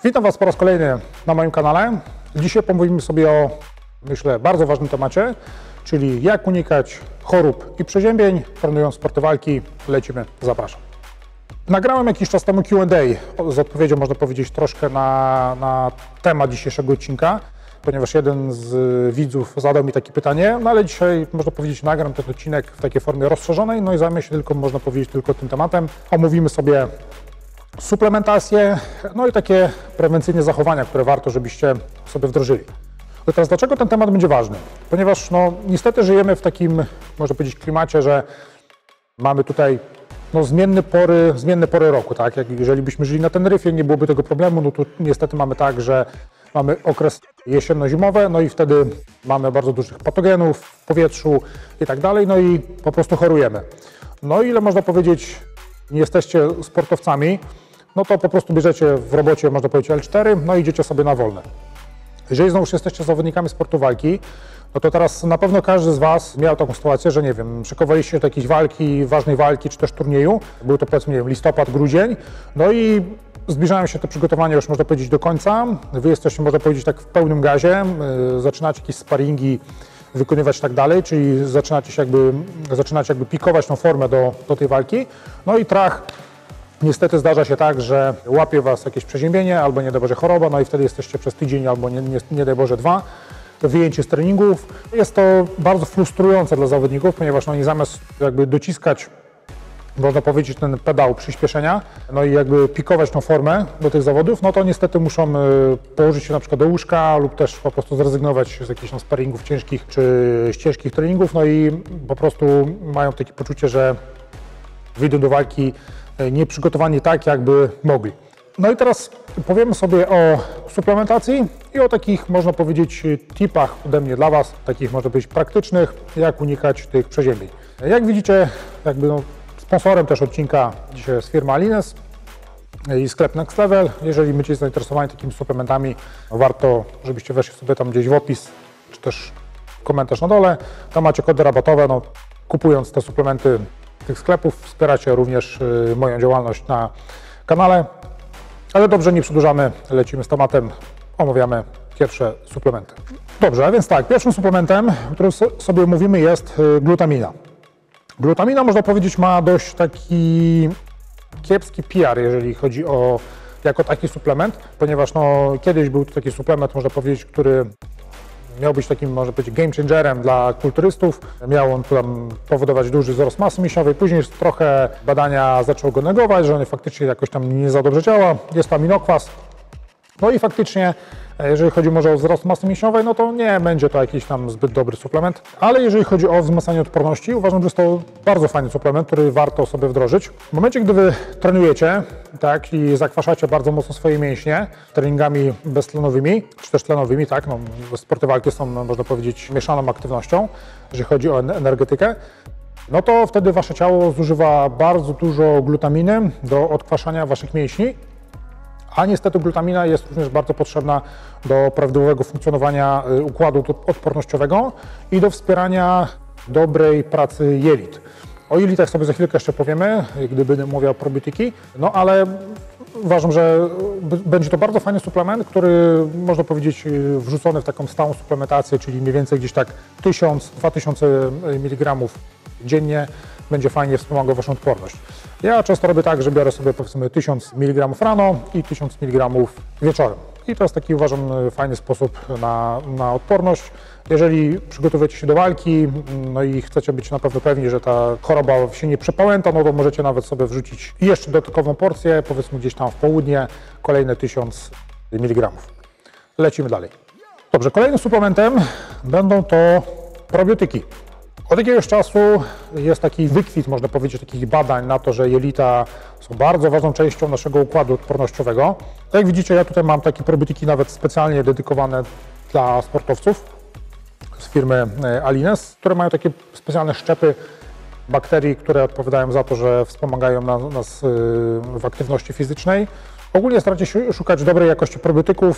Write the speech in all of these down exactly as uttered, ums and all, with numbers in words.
Witam Was po raz kolejny na moim kanale. Dzisiaj pomówimy sobie o, myślę, bardzo ważnym temacie, czyli jak unikać chorób i przeziębień, trenując sporty walki. Lecimy, zapraszam. Nagrałem jakiś czas temu Q and A z odpowiedzią, można powiedzieć, troszkę na, na temat dzisiejszego odcinka, ponieważ jeden z widzów zadał mi takie pytanie, no ale dzisiaj, można powiedzieć, nagram ten odcinek w takiej formie rozszerzonej, no i zajmę się tylko, można powiedzieć, tylko tym tematem. Omówimy sobie suplementację, no i takie prewencyjne zachowania, które warto, żebyście sobie wdrożyli. No teraz dlaczego ten temat będzie ważny? Ponieważ no, niestety żyjemy w takim, można powiedzieć, klimacie, że mamy tutaj no, zmienne pory, zmienne pory roku, tak? Jak, jeżeli byśmy żyli na Teneryfie, nie byłoby tego problemu, no to niestety mamy tak, że mamy okres jesienno-zimowy, no i wtedy mamy bardzo dużych patogenów w powietrzu i tak dalej, no i po prostu chorujemy. No ile można powiedzieć, nie jesteście sportowcami, no to po prostu bierzecie w robocie, można powiedzieć, L cztery, no i idziecie sobie na wolne. Jeżeli znowuż jesteście zawodnikami sportu walki, no to teraz na pewno każdy z Was miał taką sytuację, że nie wiem, szykowaliście się do jakiejś walki, ważnej walki, czy też turnieju, był to powiedzmy, nie wiem, listopad, grudzień, no i zbliżają się te przygotowania już, można powiedzieć, do końca. Wy jesteście, można powiedzieć, tak w pełnym gazie, yy, zaczynacie jakieś sparingi wykonywać i tak dalej, czyli zaczynacie się jakby, zaczynacie jakby pikować tą formę do, do tej walki, no i trach. Niestety zdarza się tak, że łapie Was jakieś przeziębienie albo nie daj Boże choroba, no i wtedy jesteście przez tydzień albo nie, nie, nie daj Boże dwa wyjęci z treningów. Jest to bardzo frustrujące dla zawodników, ponieważ oni zamiast jakby dociskać, można powiedzieć, ten pedał przyspieszenia, no i jakby pikować tą formę do tych zawodów, no to niestety muszą położyć się na przykład do łóżka lub też po prostu zrezygnować z jakichś tam sparingów ciężkich czy z ciężkich treningów, no i po prostu mają takie poczucie, że wyjdą do walki nieprzygotowani tak, jakby mogli. No i teraz powiemy sobie o suplementacji i o takich, można powiedzieć, tipach ode mnie dla Was, takich, można powiedzieć, praktycznych, jak unikać tych przeziębień. Jak widzicie, jakby no, sponsorem też odcinka dzisiaj jest firma Alines i sklep Next Level. Jeżeli będziecie zainteresowani takimi suplementami, warto, żebyście weszli sobie tam gdzieś w opis, czy też komentarz na dole. Tam macie kody rabatowe, no, kupując te suplementy tych sklepów wspieracie również moją działalność na kanale. Ale dobrze, nie przedłużamy, lecimy z tematem, omawiamy pierwsze suplementy. Dobrze, a więc tak, pierwszym suplementem, który sobie mówimy, jest glutamina. Glutamina, można powiedzieć, ma dość taki kiepski P R, jeżeli chodzi o jako taki suplement, ponieważ no, kiedyś był to taki suplement, można powiedzieć, który miał być takim, może być, game changerem dla kulturystów. Miał on tam powodować duży wzrost masy mięśniowej. Później trochę badania zaczęły go negować, że on faktycznie jakoś tam nie za dobrze działa. Jest to aminokwas. No i faktycznie, jeżeli chodzi może o wzrost masy mięśniowej, no to nie będzie to jakiś tam zbyt dobry suplement. Ale jeżeli chodzi o wzmacnianie odporności, uważam, że jest to bardzo fajny suplement, który warto sobie wdrożyć. W momencie, gdy Wy trenujecie, tak, i zakwaszacie bardzo mocno swoje mięśnie treningami beztlenowymi, czy też tlenowymi, tak, no, sporty walki są, można powiedzieć, mieszaną aktywnością, jeżeli chodzi o energetykę, no to wtedy Wasze ciało zużywa bardzo dużo glutaminy do odkwaszania Waszych mięśni. A niestety glutamina jest również bardzo potrzebna do prawidłowego funkcjonowania układu odpornościowego i do wspierania dobrej pracy jelit. O jelitach sobie za chwilkę jeszcze powiemy, gdy będę mówił o probiotyki, no ale uważam, że będzie to bardzo fajny suplement, który można powiedzieć wrzucony w taką stałą suplementację, czyli mniej więcej gdzieś tak tysiąc do dwóch tysięcy miligramów dziennie będzie fajnie wspomagał Waszą odporność. Ja często robię tak, że biorę sobie powiedzmy tysiąc miligramów rano i tysiąc miligramów wieczorem. I to jest taki, uważam, fajny sposób na, na odporność. Jeżeli przygotowujecie się do walki, no i chcecie być na pewno pewni, że ta choroba się nie przepałęta, no to możecie nawet sobie wrzucić jeszcze dodatkową porcję, powiedzmy gdzieś tam w południe, kolejne tysiąc miligramów. Lecimy dalej. Dobrze, kolejnym suplementem będą to probiotyki. Od jakiegoś czasu jest taki wykwit, można powiedzieć, takich badań na to, że jelita są bardzo ważną częścią naszego układu odpornościowego. Tak jak widzicie, ja tutaj mam takie probiotyki nawet specjalnie dedykowane dla sportowców z firmy Alines, które mają takie specjalne szczepy bakterii, które odpowiadają za to, że wspomagają nas w aktywności fizycznej. Ogólnie staracie się szukać dobrej jakości probiotyków,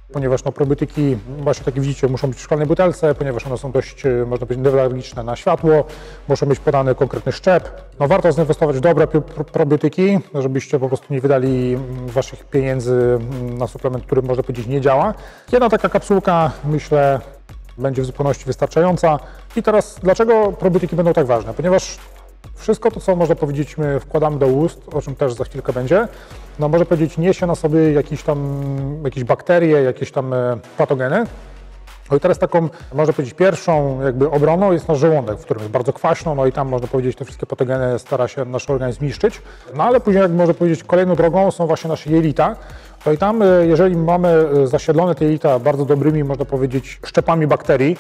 ponieważ no, probiotyki, właśnie tak jak widzicie, muszą być w szklanej butelce, ponieważ one są dość, można powiedzieć, niealergiczne na światło, muszą mieć podany konkretny szczep. No, warto zainwestować w dobre probiotyki, żebyście po prostu nie wydali waszych pieniędzy na suplement, który, można powiedzieć, nie działa. Jedna taka kapsułka, myślę, będzie w zupełności wystarczająca. I teraz, dlaczego probiotyki będą tak ważne? Ponieważ wszystko to, co można powiedzieć, my wkładamy do ust, o czym też za chwilkę będzie, no można powiedzieć, niesie na sobie jakieś tam, jakieś bakterie, jakieś tam patogeny. No i teraz taką, można powiedzieć, pierwszą jakby obroną jest nasz żołądek, w którym jest bardzo kwaśno, no i tam, można powiedzieć, te wszystkie patogeny stara się nasz organizm niszczyć. No ale później, jak można powiedzieć, kolejną drogą są właśnie nasze jelita. No i tam, jeżeli mamy zasiedlone te jelita bardzo dobrymi, można powiedzieć, szczepami bakterii,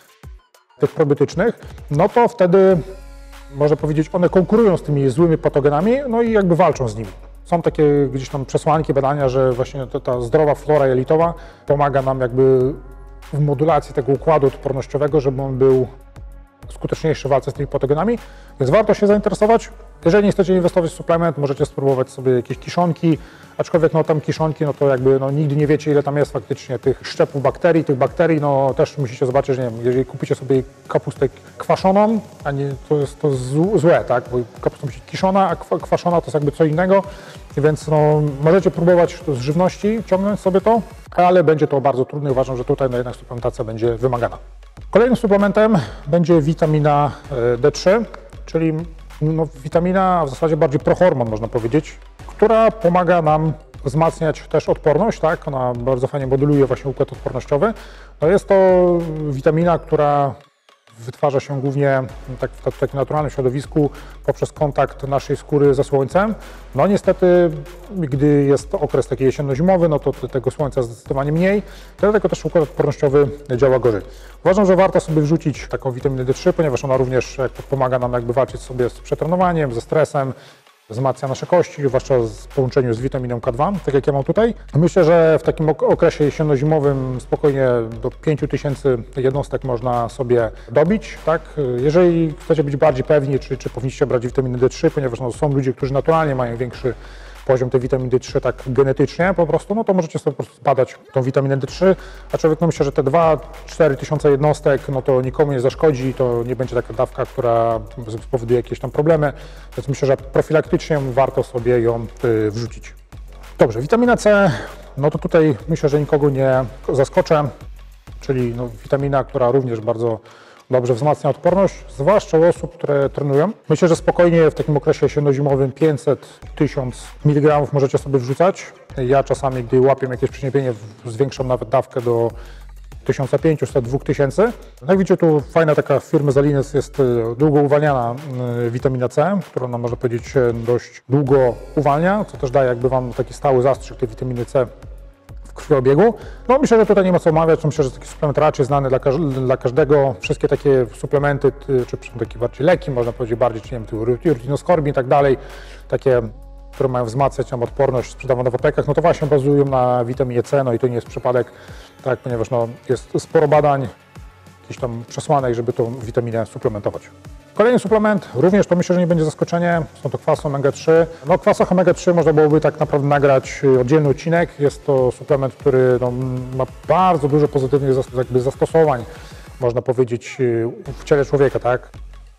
tych probiotycznych, no to wtedy, można powiedzieć, one konkurują z tymi złymi patogenami, no i jakby walczą z nimi. Są takie gdzieś tam przesłanki, badania, że właśnie ta, ta zdrowa flora jelitowa pomaga nam jakby w modulacji tego układu odpornościowego, żeby on był skuteczniejszy w walce z tymi patogenami, więc warto się zainteresować. Jeżeli nie chcecie inwestować w suplement, możecie spróbować sobie jakieś kiszonki, aczkolwiek no tam kiszonki, no to jakby no nigdy nie wiecie, ile tam jest faktycznie tych szczepów bakterii, tych bakterii, no też musicie zobaczyć, że nie wiem, jeżeli kupicie sobie kapustę kwaszoną, a nie, to jest to złe, tak, bo kapusta musi być kiszona, a kwaszona to jest jakby co innego, więc no możecie próbować to z żywności, ciągnąć sobie to, ale będzie to bardzo trudne. Uważam, że tutaj no jednak suplementacja będzie wymagana. Kolejnym suplementem będzie witamina D trzy, czyli no, witamina, a w zasadzie bardziej prohormon, można powiedzieć, która pomaga nam wzmacniać też odporność, tak? Ona bardzo fajnie moduluje właśnie układ odpornościowy. No jest to witamina, która wytwarza się głównie tak, w takim naturalnym środowisku poprzez kontakt naszej skóry ze słońcem. No niestety, gdy jest okres taki jesienno-zimowy, no to tego słońca zdecydowanie mniej, dlatego też układ odpornościowy działa gorzej. Uważam, że warto sobie wrzucić taką witaminę D trzy, ponieważ ona również pomaga nam jakby walczyć sobie z przetrenowaniem, ze stresem, wzmacnia nasze kości, zwłaszcza w połączeniu z witaminą K dwa, tak jak ja mam tutaj. Myślę, że w takim okresie jesienno-zimowym spokojnie do pięciu tysięcy jednostek można sobie dobić. Tak? Jeżeli chcecie być bardziej pewni, czy, czy powinniście brać witaminę D trzy, ponieważ no, są ludzie, którzy naturalnie mają większy poziom tej witaminy D trzy tak genetycznie po prostu, no to możecie sobie po prostu zbadać tą witaminę D trzy, aczkolwiek no myślę, że te dwa do czterech tysiące jednostek, no to nikomu nie zaszkodzi, to nie będzie taka dawka, która spowoduje jakieś tam problemy, więc myślę, że profilaktycznie warto sobie ją y, wrzucić. Dobrze, witamina C, no to tutaj myślę, że nikogo nie zaskoczę, czyli no, witamina, która również bardzo dobrze wzmacnia odporność, zwłaszcza u osób, które trenują. Myślę, że spokojnie w takim okresie jesienno-zimowym pięćset do tysiąca miligramów możecie sobie wrzucać. Ja czasami, gdy łapię jakieś przeziębienie, zwiększam nawet dawkę do tysiąc pięćset do dwóch tysięcy. Jak widzicie, tu fajna taka firmy Zalines jest długo uwalniana witamina C, którą nam, można powiedzieć, dość długo uwalnia, co też daje jakby Wam taki stały zastrzyk tej witaminy C w krwiobiegu. No myślę, że tutaj nie ma co omawiać, myślę, że taki suplement raczej znany dla, każ dla każdego. Wszystkie takie suplementy, czy takie bardziej leki, można powiedzieć bardziej, czy nie wiem, rutinoskorbin i tak dalej, takie, które mają wzmacniać nam odporność, sprzedawane w aptekach, no to właśnie bazują na witaminie C, no i to nie jest przypadek, tak, ponieważ no, jest sporo badań, jakichś tam przesłanek, żeby tą witaminę suplementować. Kolejny suplement, również to myślę, że nie będzie zaskoczenie, są to kwasy omega trzy. No kwasach omega trzy można byłoby tak naprawdę nagrać oddzielny odcinek. Jest to suplement, który no, ma bardzo dużo pozytywnych jakby zastosowań, można powiedzieć, w ciele człowieka, tak.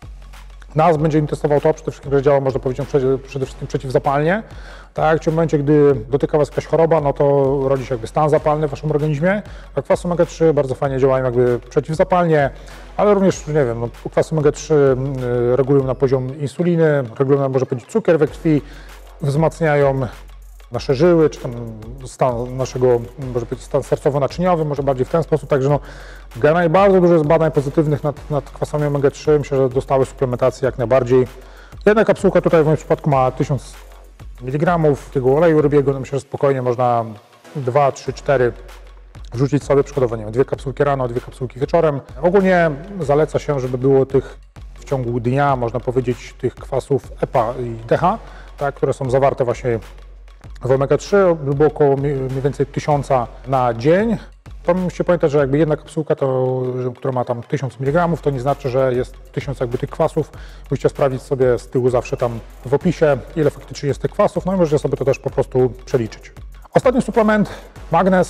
Nas będzie interesował to, przede wszystkim, że działa, można powiedzieć, przede wszystkim przeciwzapalnie. Tak, w momencie, gdy dotyka Was jakaś choroba, no to rodzi się jakby stan zapalny w Waszym organizmie, a kwasy omega trzy bardzo fajnie działają jakby przeciwzapalnie, ale również, nie wiem, no, kwasy omega trzy regulują na poziom insuliny, regulują, może powiedzieć, cukier we krwi, wzmacniają nasze żyły, czy tam stan naszego, może być stan sercowo-naczyniowy, może bardziej w ten sposób, także no, generalnie bardzo dużo jest badań pozytywnych nad, nad kwasami omega trzy, myślę, że dostały suplementację jak najbardziej. Jedna kapsułka tutaj w moim przypadku ma tysiąc miligramów tego oleju rybiego, no myślę, że spokojnie można dwa, trzy, cztery wrzucić sobie, przykładowo, nie wiem, dwie kapsułki rano, dwie kapsułki wieczorem. Ogólnie zaleca się, żeby było tych w ciągu dnia, można powiedzieć, tych kwasów E P A i D H A, tak, które są zawarte właśnie w omega trzy, było około mniej więcej tysiąca na dzień. To musicie pamiętać, że jakby jedna kapsułka, to, która ma tam tysiąc miligramów, to nie znaczy, że jest tysiąc jakby tych kwasów. Musicie sprawdzić sobie z tyłu zawsze tam w opisie, ile faktycznie jest tych kwasów, no i możecie sobie to też po prostu przeliczyć. Ostatni suplement, magnez.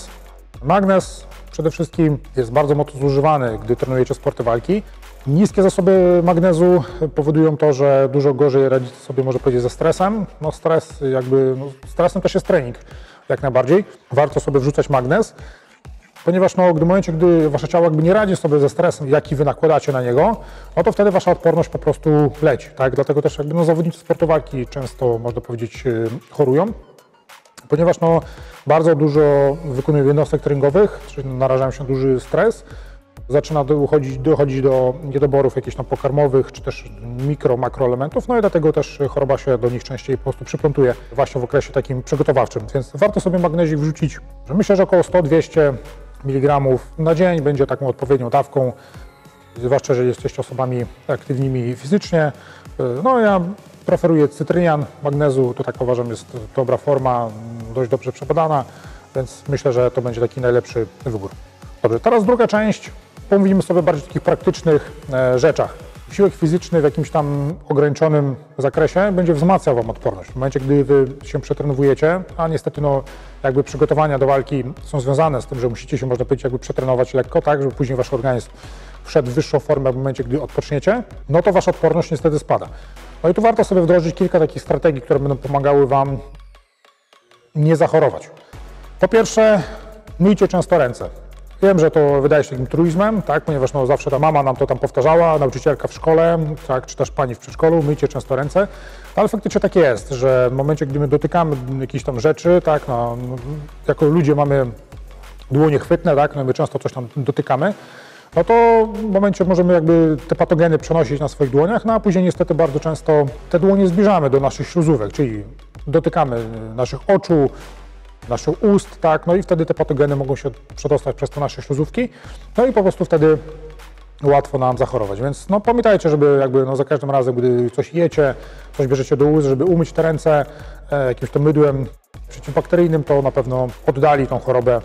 Magnez przede wszystkim jest bardzo mocno zużywany, gdy trenujecie sporty walki. Niskie zasoby magnezu powodują to, że dużo gorzej radzicie sobie, można powiedzieć, ze stresem. No stres, jakby, no, stresem też jest trening, jak najbardziej. Warto sobie wrzucać magnez, ponieważ no, gdy w momencie, gdy wasze ciało jakby nie radzi sobie ze stresem, jaki wy nakładacie na niego, no to wtedy wasza odporność po prostu leci, tak? Dlatego też jakby no, zawodnicy sportu walki często, można powiedzieć, chorują, ponieważ no, bardzo dużo wykonują jednostek treningowych, czyli narażają się na duży stres. Zaczyna dochodzić, dochodzić do niedoborów jakichś tam pokarmowych, czy też mikro, makroelementów, no i dlatego też choroba się do nich częściej po prostu przyplątuje właśnie w okresie takim przygotowawczym. Więc warto sobie magnezik wrzucić, że myślę, że około sto do dwustu miligramów na dzień będzie taką odpowiednią dawką, zwłaszcza jeżeli jesteście osobami aktywnymi fizycznie. No ja preferuję cytrynian magnezu, to tak uważam jest dobra forma, dość dobrze przebadana, więc myślę, że to będzie taki najlepszy wybór. Dobrze, teraz druga część. Pomówimy sobie bardziej o takich praktycznych e, rzeczach. Siłek fizyczny w jakimś tam ograniczonym zakresie będzie wzmacniał wam odporność. W momencie, gdy wy się przetrenoujecie, a niestety no, jakby przygotowania do walki są związane z tym, że musicie się, można powiedzieć, jakby przetrenować lekko, tak, żeby później wasz organizm wszedł w wyższą formę w momencie, gdy odpoczniecie, no to wasza odporność niestety spada. No i tu warto sobie wdrożyć kilka takich strategii, które będą pomagały wam nie zachorować. Po pierwsze, myjcie często ręce. Wiem, że to wydaje się takim truizmem, tak, ponieważ no, zawsze ta mama nam to tam powtarzała, nauczycielka w szkole, tak, czy też pani w przedszkolu, myjcie często ręce, ale faktycznie tak jest, że w momencie, gdy my dotykamy jakichś tam rzeczy, tak, no, jako ludzie mamy dłonie chwytne, tak, no, my często coś tam dotykamy, no to w momencie możemy jakby te patogeny przenosić na swoich dłoniach, no a później niestety bardzo często te dłonie zbliżamy do naszych śluzówek, czyli dotykamy naszych oczu, naszych ust, tak, no i wtedy te patogeny mogą się przedostać przez te nasze śluzówki, no i po prostu wtedy łatwo nam zachorować, więc no pamiętajcie, żeby jakby no za każdym razem, gdy coś jecie, coś bierzecie do ust, żeby umyć te ręce e, jakimś to mydłem przeciwbakteryjnym, to na pewno oddali tą chorobę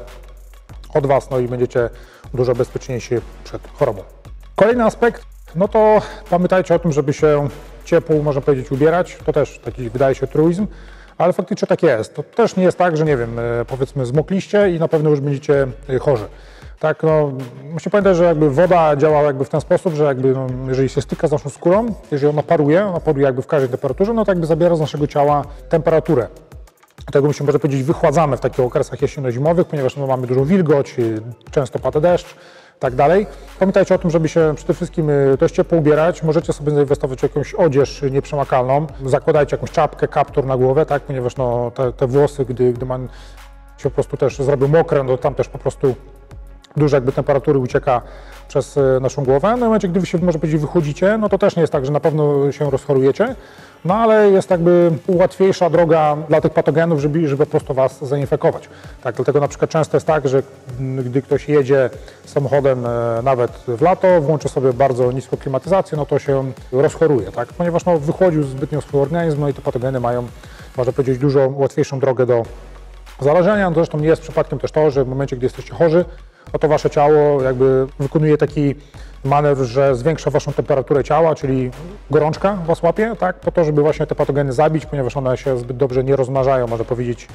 od was, no i będziecie dużo bezpieczniejsi przed chorobą. Kolejny aspekt, no to pamiętajcie o tym, żeby się ciepło, można powiedzieć, ubierać, to też taki wydaje się truizm, ale faktycznie tak jest. To też nie jest tak, że nie wiem, powiedzmy zmokliście i na pewno już będziecie chorzy. Tak, no, musimy pamiętać, że jakby woda działa jakby w ten sposób, że jakby, no, jeżeli się styka z naszą skórą, jeżeli ona paruje, ona paruje jakby w każdej temperaturze, no to jakby zabiera z naszego ciała temperaturę. Dlatego my się, można powiedzieć, wychładzamy w takich okresach jesienno-zimowych, ponieważ no, mamy dużą wilgoć, często pada deszcz, tak dalej. Pamiętajcie o tym, żeby się przede wszystkim dość ciepło ubierać. Możecie sobie zainwestować w jakąś odzież nieprzemakalną. Zakładajcie jakąś czapkę, kaptur na głowę, tak? Ponieważ no, te, te włosy, gdy, gdy man się po prostu też zrobią mokre, no tam też po prostu dużo jakby temperatury ucieka przez naszą głowę. No i w momencie, gdy wy się, może powiedzieć, wychodzicie, no to też nie jest tak, że na pewno się rozchorujecie, no ale jest jakby łatwiejsza droga dla tych patogenów, żeby, żeby po prostu was zainfekować. Tak, dlatego na przykład często jest tak, że gdy ktoś jedzie samochodem nawet w lato, włączy sobie bardzo niską klimatyzację, no to się rozchoruje, tak, ponieważ no, wychłodził zbytnio swój organizm, no i te patogeny mają, można powiedzieć, dużo łatwiejszą drogę do zarażenia. No zresztą nie jest przypadkiem też to, że w momencie, gdy jesteście chorzy, no to wasze ciało jakby wykonuje taki manewr, że zwiększa waszą temperaturę ciała, czyli gorączka was łapie, tak, po to, żeby właśnie te patogeny zabić, ponieważ one się zbyt dobrze nie rozmnażają, można powiedzieć,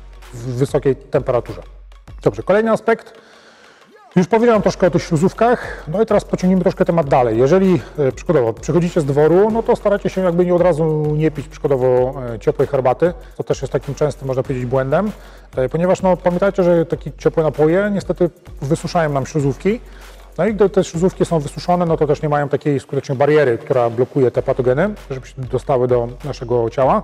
w wysokiej temperaturze. Dobrze, kolejny aspekt. Już powiedziałem troszkę o tych śluzówkach, no i teraz pociągnijmy troszkę temat dalej. Jeżeli e, przykładowo przychodzicie z dworu, no to staracie się jakby nie od razu nie pić przykładowo e, ciepłej herbaty, to też jest takim częstym, można powiedzieć, błędem, e, ponieważ no, pamiętajcie, że takie ciepłe napoje niestety wysuszają nam śluzówki, no i gdy te śluzówki są wysuszone, no to też nie mają takiej skutecznej bariery, która blokuje te patogeny, żeby się dostały do naszego ciała.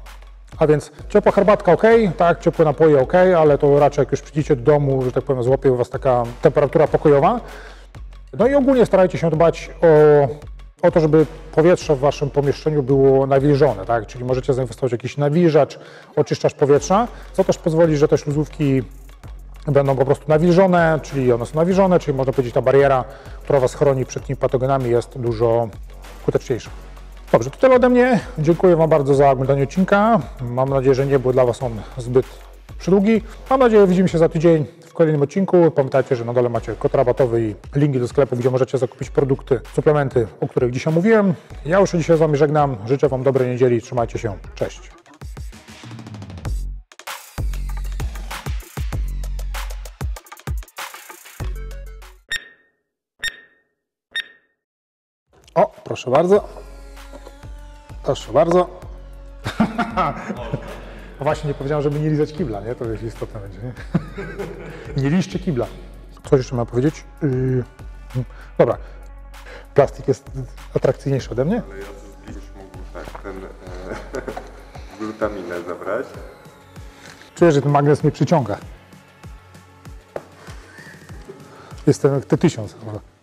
A więc ciepła herbatka ok, tak, ciepłe napoje ok, ale to raczej jak już przyjdziecie do domu, że tak powiem, złapie u was taka temperatura pokojowa. No i ogólnie starajcie się dbać o, o to, żeby powietrze w waszym pomieszczeniu było nawilżone, tak, czyli możecie zainwestować w jakiś nawilżacz, oczyszczacz powietrza, co też pozwoli, że te śluzówki będą po prostu nawilżone, czyli one są nawilżone, czyli można powiedzieć, ta bariera, która was chroni przed tymi patogenami, jest dużo skuteczniejsza. Dobrze, to tyle ode mnie. Dziękuję wam bardzo za oglądanie odcinka. Mam nadzieję, że nie był dla was on zbyt przydługi. Mam nadzieję, że widzimy się za tydzień w kolejnym odcinku. Pamiętajcie, że na dole macie kod rabatowy i linki do sklepu, gdzie możecie zakupić produkty, suplementy, o których dzisiaj mówiłem. Ja już dzisiaj z wami żegnam. Życzę wam dobrej niedzieli. Trzymajcie się. Cześć. O, proszę bardzo. Proszę bardzo. No właśnie, nie powiedziałem, żeby nie lizać kibla, nie? To jest istotne będzie, nie? Nie liszcie kibla. Coś jeszcze mam powiedzieć? Yy... Dobra. Plastik jest atrakcyjniejszy ode mnie? Ale ja z byś mógł tak, ten e, glutaminę zabrać. Czuję, że ten magnes mnie przyciąga. Jest ten T tysiąc.